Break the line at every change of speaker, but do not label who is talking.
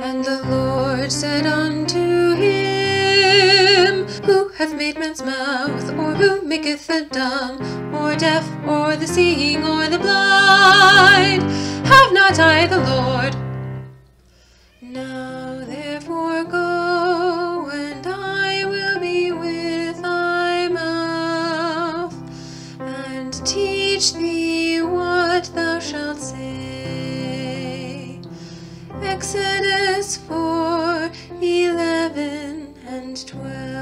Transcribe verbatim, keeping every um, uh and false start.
And the Lord said unto him, Who hath made man's mouth, or who maketh the dumb, or deaf, or the seeing, or the blind? Have not I the Lord? Now therefore go, and I will be with thy mouth, and teach thee what thou shalt say. Exodus four, eleven and twelve.